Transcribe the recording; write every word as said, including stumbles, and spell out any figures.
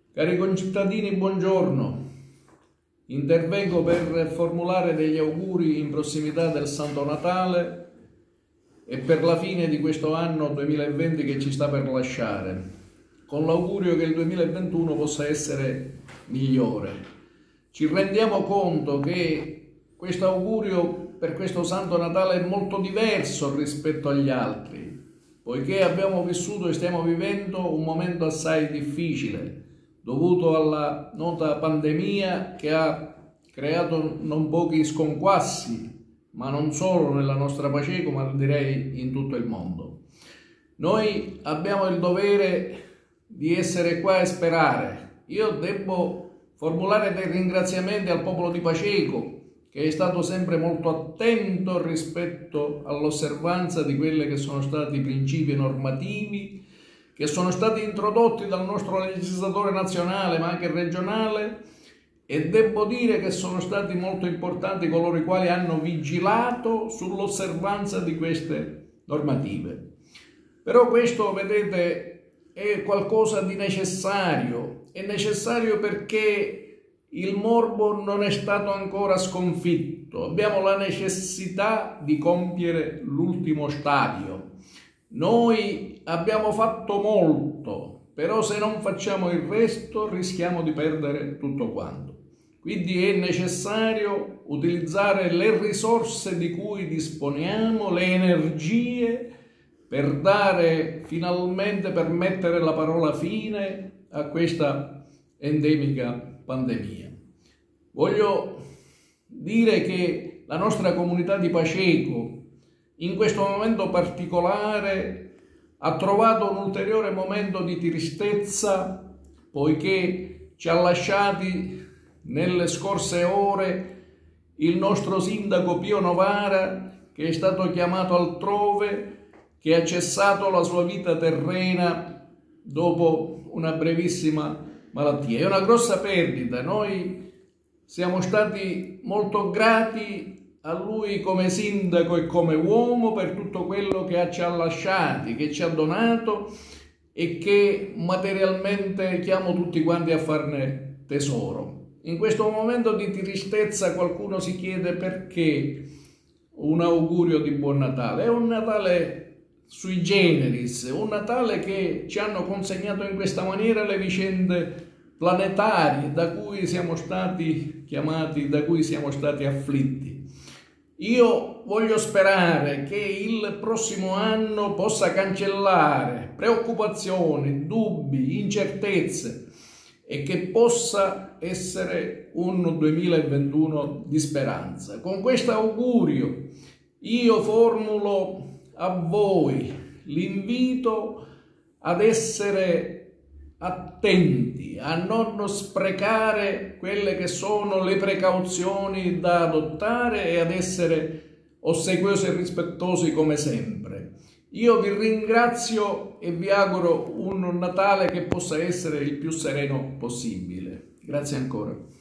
Cari concittadini, buongiorno. Intervengo per formulare degli auguri in prossimità del Santo Natale e per la fine di questo anno duemilaventi che ci sta per lasciare, con l'augurio che il duemilaventuno possa essere migliore. Ci rendiamo conto che questo augurio per questo Santo Natale è molto diverso rispetto agli altri, poiché abbiamo vissuto e stiamo vivendo un momento assai difficile, dovuto alla nota pandemia che ha creato non pochi sconquassi, ma non solo nella nostra Paceco, ma direi in tutto il mondo. Noi abbiamo il dovere di essere qua e sperare. Io devo formulare dei ringraziamenti al popolo di Paceco, che è stato sempre molto attento rispetto all'osservanza di quelli che sono stati i principi normativi che sono stati introdotti dal nostro legislatore nazionale ma anche regionale, e devo dire che sono stati molto importanti coloro i quali hanno vigilato sull'osservanza di queste normative. Però questo, vedete, è qualcosa di necessario, è necessario perché il morbo non è stato ancora sconfitto, abbiamo la necessità di compiere l'ultimo stadio. Noi abbiamo fatto molto, però se non facciamo il resto rischiamo di perdere tutto quanto. Quindi è necessario utilizzare le risorse di cui disponiamo, le energie, per dare finalmente, per mettere la parola fine a questa endemica pandemia. Voglio dire che la nostra comunità di Paceco in questo momento particolare ha trovato un ulteriore momento di tristezza, poiché ci ha lasciati nelle scorse ore il nostro sindaco Pio Novara, che è stato chiamato altrove, che ha cessato la sua vita terrena dopo una brevissima malattia. È una grossa perdita. Noi siamo stati molto grati a lui come sindaco e come uomo per tutto quello che ci ha lasciati, che ci ha donato e che materialmente chiamo tutti quanti a farne tesoro. In questo momento di tristezza qualcuno si chiede perché un augurio di buon Natale. È un Natale sui generis, un Natale che ci hanno consegnato in questa maniera le vicende planetarie da cui siamo stati chiamati, da cui siamo stati afflitti. Io voglio sperare che il prossimo anno possa cancellare preoccupazioni, dubbi, incertezze e che possa essere un duemilaventuno di speranza. Con questo augurio io formulo a voi l'invito ad essere attenti, a non sprecare quelle che sono le precauzioni da adottare e ad essere ossequiosi e rispettosi come sempre. Io vi ringrazio e vi auguro un Natale che possa essere il più sereno possibile. Grazie ancora.